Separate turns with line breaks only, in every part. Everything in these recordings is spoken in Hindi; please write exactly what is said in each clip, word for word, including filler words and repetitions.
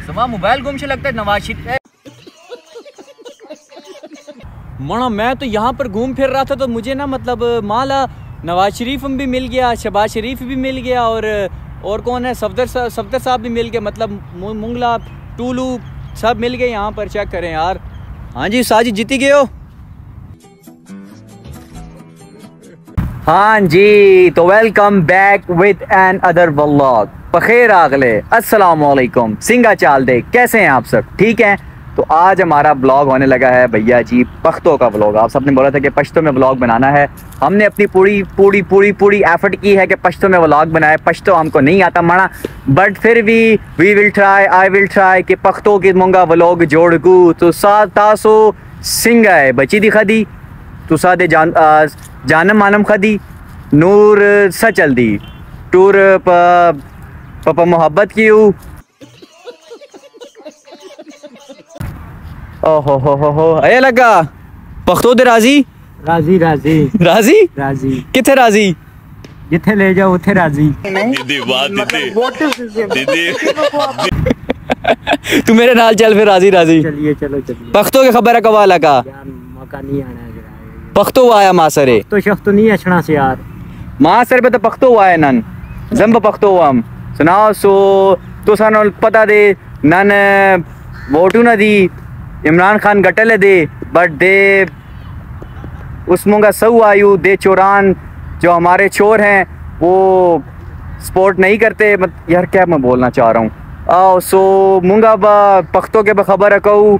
समा मोबाइल गुम से लगता है नवाज शरीफ। मना मैं तो यहाँ पर घूम फिर रहा था तो मुझे ना मतलब माला नवाज शरीफ भी मिल गया, शहबाज शरीफ भी मिल गया और और कौन है सफदर सफदर साहब भी मिल गए, मतलब मुंगला टूलू सब मिल गए यहाँ पर। चेक करें यार। हाँ जी साजी जीती गए हो। हाँ जी तो welcome back with another vlog. बखैर आगले अस्सलाम वालेकुम सिंगा चाल दे, कैसे हैं आप सब? ठीक हैं। तो आज हमारा ब्लॉग होने लगा है भैया जी पख्तों का ब्लॉग। आप सबने बोला था कि पश्तो में ब्लॉग बनाना है, हमने अपनी पूरी पूरी पूरी पूरी एफर्ट की है कि पश्तो में ब्लॉग बनाए। पश्तो हमको नहीं आता माना, बट फिर भी we will try I will try कि पख्तों की मुंगा ब्लॉग जोड़ गू तो सा तासो सिंगा है बची दी खदी तो सादे जान आ, जानम मानम खदी नूर सचल दी टूर पापा मोहब्बत की हूँ। ओहो हो हो हो अये लगा पख्तो दे राजी
राजी राजी
राजी
राजी
किथे राजी
जिथे ले जाओ उथे राजी।
दीदी वाह दीदी दीदी
तू मेरे नाल चल फिर राजी राजी।
चलिए चलो चलिए।
पख्तो के खबर है कवाला का
यार मौका नहीं आना है।
पख्तो आया मासरे
तो शख्स तो नहीं अछना से यार
मासर पे तो पख्तो आया नन जंब पख्तो हम सुनाओ सो तो सानो पता दे नन वोटू ना दी इमरान खान गटले दे बट दे उस मुंगा सऊ आयु दे चोरान जो हमारे चोर हैं वो सपोर्ट नहीं करते। मत यार क्या मैं बोलना चाह रहा हूँ। आओ सो मुंगा बा पख्तो के बखबर कहूँ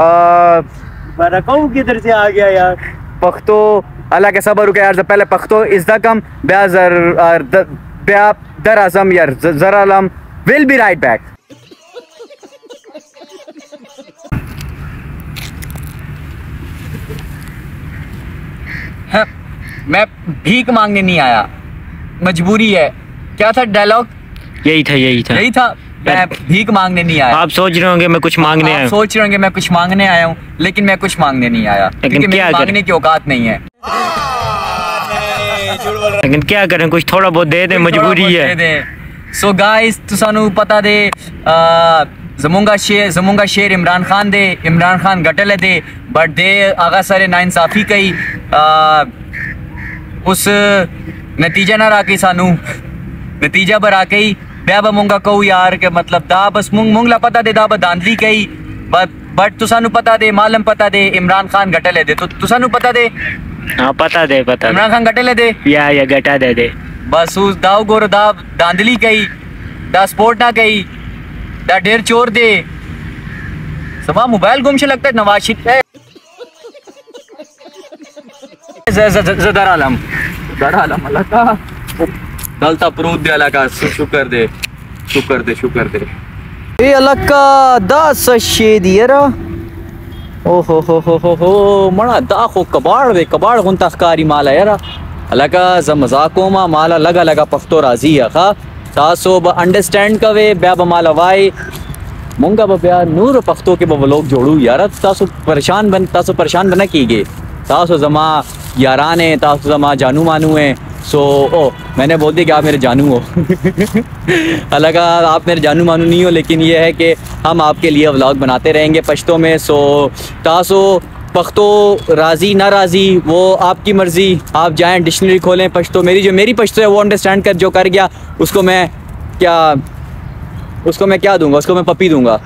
बरकऊ किधर से आ गया यार।
पख्तो अल्लाह के सबर रुके यार। पहले पख्तो इस द कम ब्याजर ब्या दर आजम यार जरालम विल बी राइट बैक। मैं भीख मांगने नहीं आया, मजबूरी है। क्या था डायलॉग?
यही था यही था
यही था। मैं भीख मांगने नहीं आया।
आप सोच रहे होंगे मैं कुछ मांगने आया हूँ।
सोच रहे होंगे मैं कुछ मांगने आया हूँ, लेकिन मैं कुछ मांगने नहीं आया क्योंकि मेरी मांगने की औकात नहीं है।
लेकिन क्या करें कुछ थोड़ा बहुत दे दे, मजबूरी है।
सो गाइस तो सानू पता दे जमुंगा शेर जमुंगा शेर इमरान खान दे इमरान खान गटले दे बट दे आगा सारे नाइंसाफी कई उस नतीजा ना राके सानू नतीजा पर आके ही ब्या मुंगा कहू यार के मतलब दा बस मुंग मुंगला पता दे दा दांधली कही बट बट तू सानू पता दे मालम पता दे इमरान खान गटले दे तो तू सानू पता दे।
हाँ पता दे पता
इमरान खान गटले दे
या या गटा दे दे
बस उस दाव गोर दा दांधली कही दा स्पोर्ट ना कही दा ढेर चोर दे समा मोबाइल गुम से लगता है नवाज शरीफ ज़दर आलम ज़दर आलम अल्लाह का गलता प्रूफ दे अल्लाह का शुक्र दे शुक्र दे शुक्र दे ए अल्लाह का दास शेदियरा ओ हो हो हो हो हो मना दाखो कबाड़ वे कबाड़ गुन तखकारी माला यारा अल्लाह का ज मजाको मा माला लगा लगा पख्तो राजी है खा तासो ब अंडरस्टैंड का वे ब्या माला वाई मुंगा ब्या नूर पख्तो के ब लोग जोड़ू यार तासो परेशान बन तासो परेशान बना कीगे तासो जमा यारान है तासो जमा जानू मानू है। सो ओ मैंने बोल दिया कि आप मेरे जानू हो अल्लाह का आप मेरे जानू मानू नहीं हो, लेकिन ये है कि हम आपके लिए व्लॉग बनाते रहेंगे पश्तो में। सो तासो पख्तो राज़ी ना राज़ी वो आपकी मर्ज़ी। आप जाएं डिक्शनरी खोलें पश्तो मेरी जो मेरी पश्तो है वो अंडरस्टैंड कर जो कर गया उसको मैं क्या उसको मैं क्या दूंगा उसको मैं पपी दूंगा।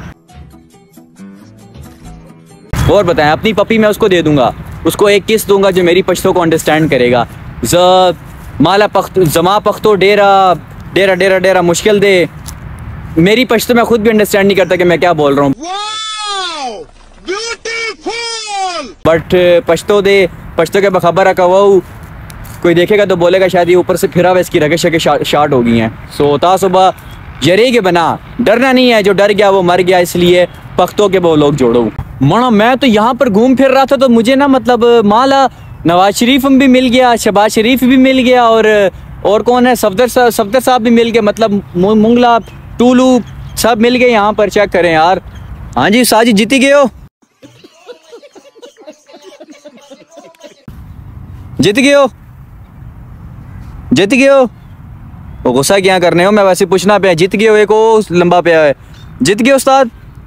और बताएं अपनी पपी मैं उसको दे दूंगा, उसको एक किस दूंगा जो मेरी पश्तो को अंडरस्टैंड करेगा। ज माला पख्तो जमा पख्तो डेरा डेरा डेरा डेरा मुश्किल दे मेरी पश्तो मैं खुद भी अंडरस्टैंड नहीं करता कि मैं क्या बोल रहा हूँ। बट पश्तो दे पश्तो के बखबर का वो कोई देखेगा तो बोलेगा शायद ये ऊपर से फिरा हुआ इसकी रगे शगे शार्ट हो गई हैं। सो ता सुबह जरे के बना डरना नहीं है, जो डर गया वो मर गया, इसलिए पख्तों के वो लोग जोड़ो। मना मैं तो यहाँ पर घूम फिर रहा था तो मुझे ना मतलब माला नवाज शरीफ भी मिल गया, शहबाज शरीफ भी मिल गया और और कौन है सफदर सफदर साहब भी मिल गए, मतलब मुंगला टूलू सब मिल गए यहाँ पर। चेक करें यार। हाँ जी साजी जीती गए हो जीत गए हो जीत गए हो वो गुस्सा क्या करने हो, मैं वैसे पूछना पे जीत गए हो एक वो लंबा पे है जीत गए उस्ताद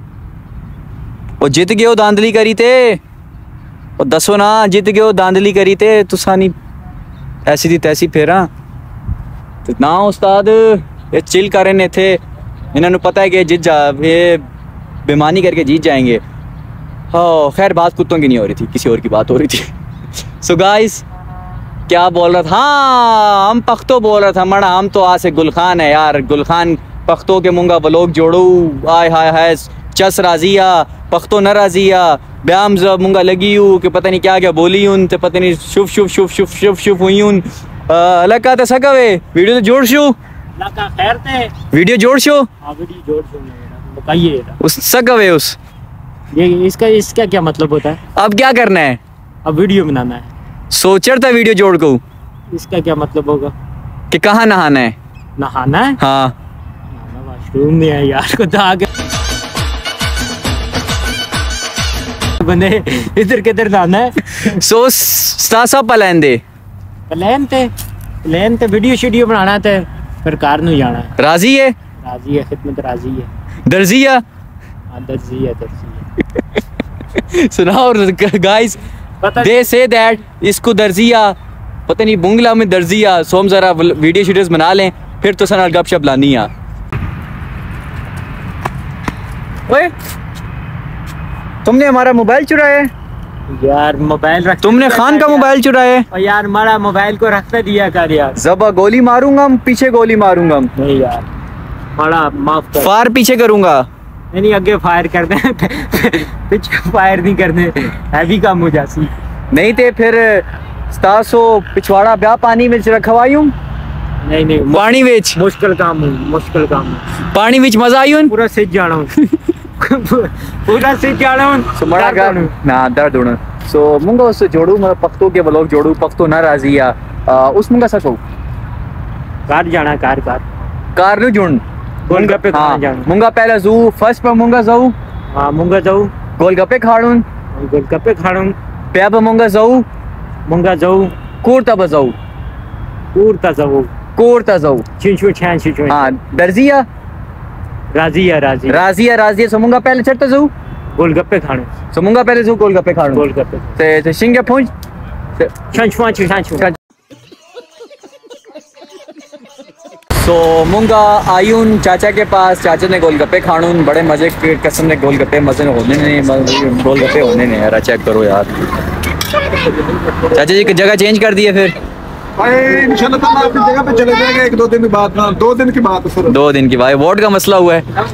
ਉਹ ਜਿੱਤ ਗਏ ਹੋ दांदली करी ते ਉਹ ਦੱਸੋ ਨਾ ਜਿੱਤ ਗਏ ਹੋ दांदली करी ते तुसा नहीं ऐसी दी तैसी फेरा ਤੇ ਨਾ ਉਸਤਾਦ ਇਹ चिल कर रहे थे इन्होंने ਨੂੰ पता है कि जीत जा ये बेईमानी करके जीत जाएंगे। हाँ खैर बात कुत्तों की नहीं हो रही थी, किसी और की बात हो रही थी। सो गाइस क्या बोल रहा था, हाँ हम पख्तो बोल रहा था मड़ा हम तो आ से गुलखान है यार, गुलखान पख्तो के मुंगा बलोग जोड़ू आय हाय हाय चस राजिया पख्तो न राजिया ब्याम जब मुंगा लगी हूँ कि पता नहीं क्या क्या बोली हूँ तो पता नहीं शुभ शुभ शुभ शुभ शुभ शुभ हुई हूँ। अलग का तो सकावे वीडियो तो जोड़ शू
लका खैर थे
वीडियो जोड़ शो
हां वीडियो जोड़ शो मेरा बताइए
उस सकावे उस
ये इसका इसका क्या मतलब होता है?
अब क्या करना है?
अब वीडियो बनाना है।
सोचा था वीडियो जोड़ को
इसका क्या मतलब होगा?
कि कहाँ नहाना है?
नहाना है?
हाँ
नहाना वॉशरूम में है यार को दाग बने इधर किधर नहाना है?
सो स्टासा पलेंदे
प्लान थे प्लान थे वीडियो शीडियो बनाना थे फिर कार नु जाना है।
राजी है?
राजी है खिदमत राजी है
दर्जिया
हाँ दर्जी है दर्जी है
सुनाओ गाइस दे से दैट इसको दर्जिया पता नहीं बुंगला में दर्जिया सोम जरा वीडियो शीडियोस बना लें फिर तो सना गपशप लानी है। ओए तुमने हमारा मोबाइल चुराया है
यार मोबाइल रख
तुमने खान का मोबाइल चुराया है
और यार हमारा मोबाइल को रखते दिया कर यार।
जबा गोली मारूंगा पीछे गोली मारूंगा
नहीं यार बड़ा माफ कर
फार पीछे करूंगा
नहीं नहीं आगे फायर कर दे पीछे फायर नहीं करने हैवी काम हो जासी
नहीं थे फिर सतासो पिछवाड़ा ब्याह पानी में रखवाई हूँ
नहीं नहीं
पानी विच
मुश्किल काम हूँ मुश्किल काम हूँ
पानी विच मजा आई हूँ
पूरा सिज जाना हूँ पूरा सिज जाना हूँ
सो मड़ा गा ना दर्द होना सो मुंगा उससे जोड़ू मतलब पख्तो के ब्लॉग जोड़ू पख्तो ना राजी या उस मुंगा सको
कार जाना कार कार
कार नु जुन
गोलगप्पे खाने जाना
मुंगा पहले जू फर्स्ट पर मुंगा जाऊ
हाँ मुंगा जाऊ
गोलगप्पे खाड़ून
गोलगप्पे खाड़ूं
पे पर मुंगा जाऊ
मुंगा जाऊ
कोरता बजाऊ
कूरता जाऊ
कोरता जाऊ
चिंचू छान चिंचू
हाँ दर्जिया
राजी है राजी
राजिया राजिया सो मुंगा पहले चढ़ता जाऊ
गोलगप्पे खाने
सो मुंगा पहले जू गोलगप्पे खाड़ूं
गोलगप्पे
ते ते शिंगे पहुंच
छंचू छंचू छंचू
सो मुंगा आयून चाचा के पास चाचा ने गोलगप्पे खाणून बड़े मजे के कसम ने गोलगप्पे मजे होने नहीं गोलगप्पे होने नहीं यार चेक करो यार चाचा जी की जगह चेंज कर दिए फिर
इंशाल्लाह ताला अपनी जगह पे चले जाएंगे एक दो दिन के बाद ना दो दिन की बात है
दो दिन की भाई वोट का मसला हुआ है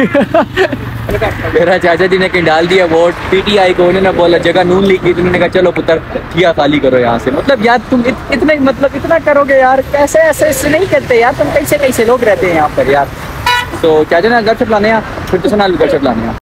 मेरा चाचा जी ने कहीं डाल दिया वोट पीटीआई को उन्होंने बोला जगह नून लीग की उन्होंने कहा चलो पुत्र किया खाली करो यहाँ से मतलब यार तुम इत, इतने मतलब इतना करोगे यार कैसे ऐसे ऐसे नहीं करते यार तुम कैसे कैसे लोग रहते हैं यहाँ पर यार तो चाचा ने गपशप लाने फिर तो सुना गपशप लाने